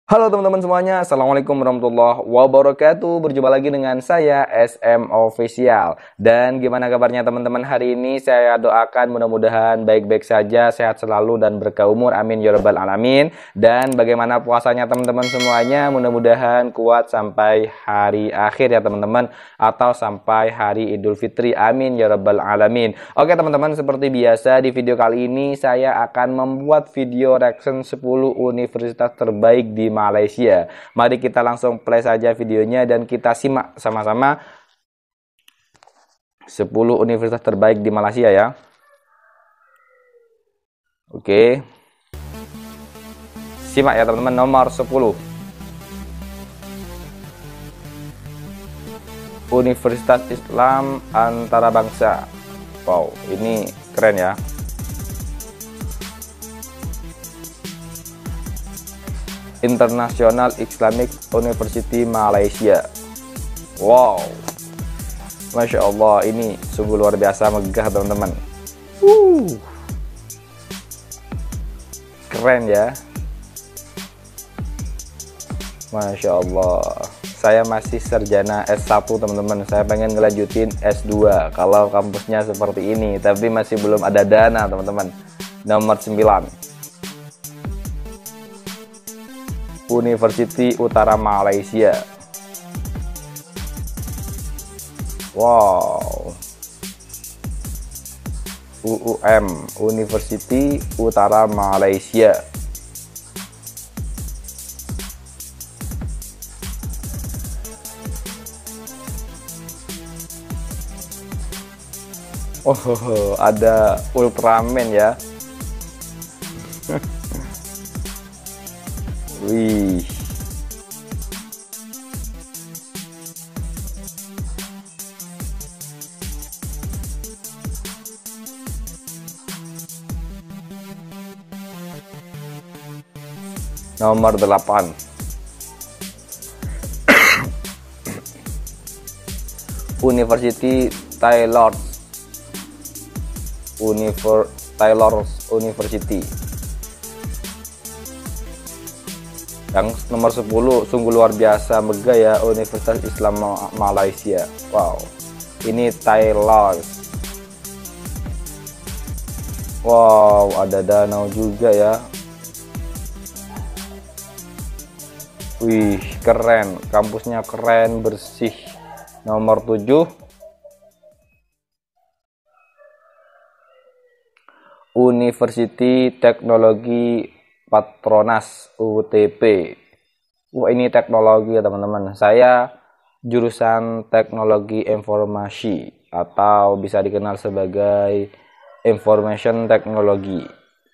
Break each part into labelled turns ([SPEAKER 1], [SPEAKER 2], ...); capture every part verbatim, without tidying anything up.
[SPEAKER 1] Halo teman-teman semuanya, Assalamualaikum warahmatullahi wabarakatuh. Berjumpa lagi dengan saya S M Official. Dan gimana kabarnya teman-teman hari ini? Saya doakan mudah-mudahan baik-baik saja, sehat selalu dan berkah umur, amin ya rabbal alamin. Dan bagaimana puasanya teman-teman semuanya? Mudah-mudahan kuat sampai hari akhir ya teman-teman, atau sampai hari Idul Fitri, amin ya rabbal alamin. Oke teman-teman, seperti biasa di video kali ini saya akan membuat video reaction sepuluh universitas terbaik di Malaysia. Mari kita langsung play saja videonya dan kita simak sama-sama sepuluh universitas terbaik di Malaysia ya. Oke. Simak ya teman-teman, nomor sepuluh. Universitas Islam Antarabangsa. Wow, ini keren ya. International Islamic University Malaysia. Wow, Masya Allah, ini sungguh luar biasa megah teman-teman. uh. Keren ya, Masya Allah. Saya masih sarjana S satu teman-teman, saya pengen ngelanjutin S dua kalau kampusnya seperti ini, tapi masih belum ada dana teman-teman. Nomor sembilan, University Utara Malaysia. Wow, U U M, University Utara Malaysia. Oh, ada Ultraman ya. Wih. Nomor delapan. University Taylor Univer Taylor University. Yang nomor sepuluh sungguh luar biasa megah ya, Universitas Islam Malaysia. Wow, ini Taylor. Wow, ada danau juga ya. Wih, keren, kampusnya keren, bersih. Nomor tujuh, University Teknologi Patronas U T P. Wah, ini teknologi ya teman-teman. Saya jurusan Teknologi Informasi atau bisa dikenal sebagai Information Technology.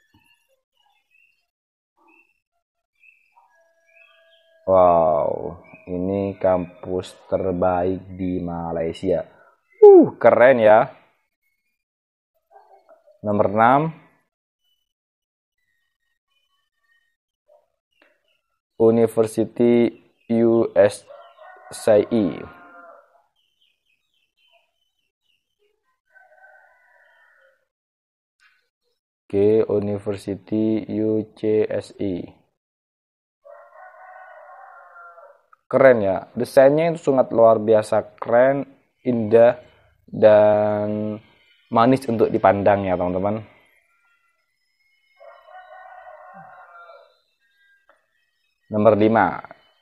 [SPEAKER 1] Wow, ini kampus terbaik di Malaysia. Uh, keren ya. Nomor enam, University U S A I. Oke, University U C S I. Keren ya, desainnya itu sangat luar biasa keren, indah, dan manis untuk dipandang ya teman-teman. Nomor lima,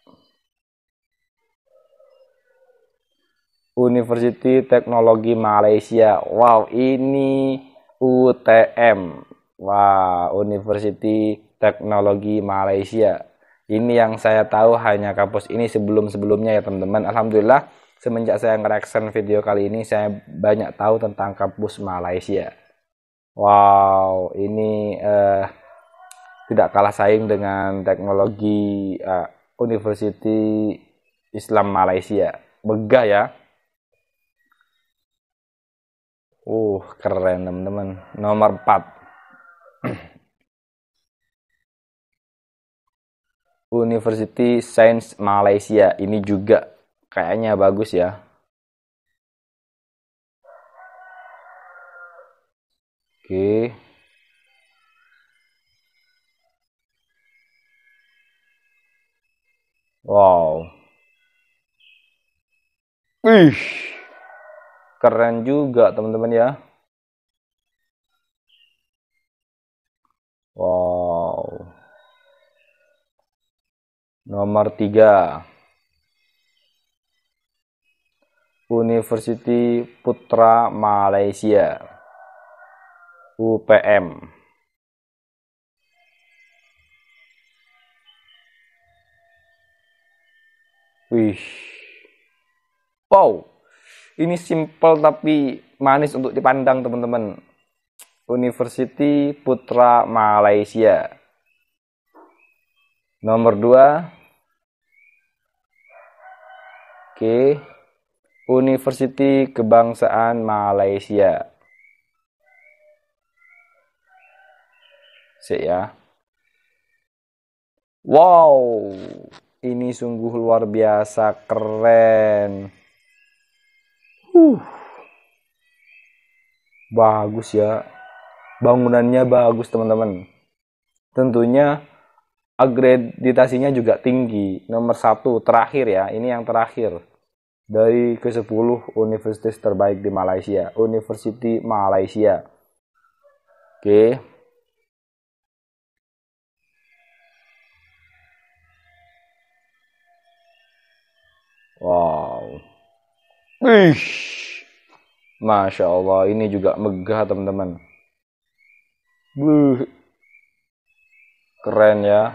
[SPEAKER 1] University Teknologi Malaysia. Wow, ini U T M. Wow, University Teknologi Malaysia. Ini yang saya tahu hanya kampus ini sebelum-sebelumnya ya teman-teman. Alhamdulillah semenjak saya nge-reaction video kali ini saya banyak tahu tentang kampus Malaysia. Wow, ini eh, tidak kalah saing dengan teknologi eh, University Islam Malaysia. Megah ya. Uh, keren teman-teman. Nomor empat. University Sains Malaysia. Ini juga kayaknya bagus ya. Oke. Wow. Wih. Keren juga teman-teman ya. Wow. Nomor tiga. University Putra Malaysia. U P M. Wih. Wow. Ini simple tapi manis untuk dipandang teman-teman. University Putra Malaysia. Nomor dua. Oke. University Kebangsaan Malaysia. Sik ya. Wow. Ini sungguh luar biasa keren. Uh. Bagus ya. Bangunannya bagus teman-teman. Tentunya akreditasinya juga tinggi. Nomor satu terakhir ya. Ini yang terakhir. Dari ke sepuluh universitas terbaik di Malaysia. University Malaysia. Oke. Wow. Wih. Masya Allah. Ini juga megah teman-teman. Wuh. Keren ya.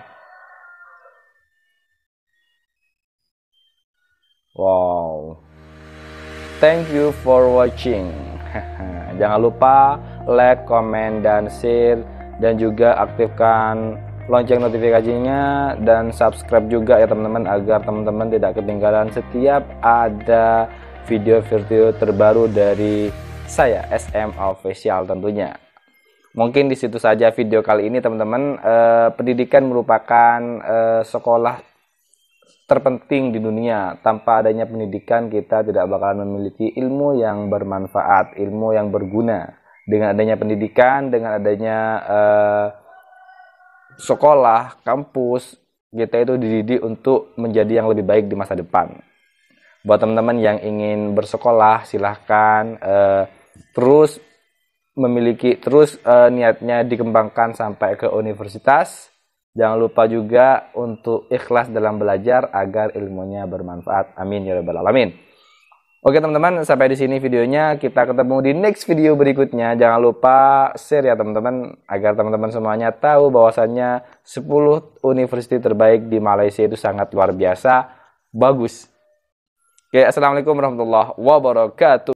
[SPEAKER 1] Wow. Thank you for watching. Jangan lupa like, comment, dan share. Dan juga aktifkan lonceng notifikasinya. Dan subscribe juga ya teman-teman. Agar teman-teman tidak ketinggalan setiap ada video-video terbaru dari saya S M Official tentunya. Mungkin di situ saja video kali ini teman-teman. Eh, pendidikan merupakan eh, sekolah terpenting di dunia. Tanpa adanya pendidikan kita tidak bakalan memiliki ilmu yang bermanfaat, ilmu yang berguna. Dengan adanya pendidikan, dengan adanya eh, sekolah, kampus, kita itu dididik untuk menjadi yang lebih baik di masa depan. Buat teman-teman yang ingin bersekolah, silahkan eh, terus memiliki terus eh, niatnya dikembangkan sampai ke universitas. Jangan lupa juga untuk ikhlas dalam belajar agar ilmunya bermanfaat. Amin ya rabbal alamin. Oke teman-teman, sampai di sini videonya. Kita ketemu di next video berikutnya. Jangan lupa share ya teman-teman agar teman-teman semuanya tahu bahwasannya sepuluh universitas terbaik di Malaysia itu sangat luar biasa bagus. Oke, assalamualaikum warahmatullahi wabarakatuh.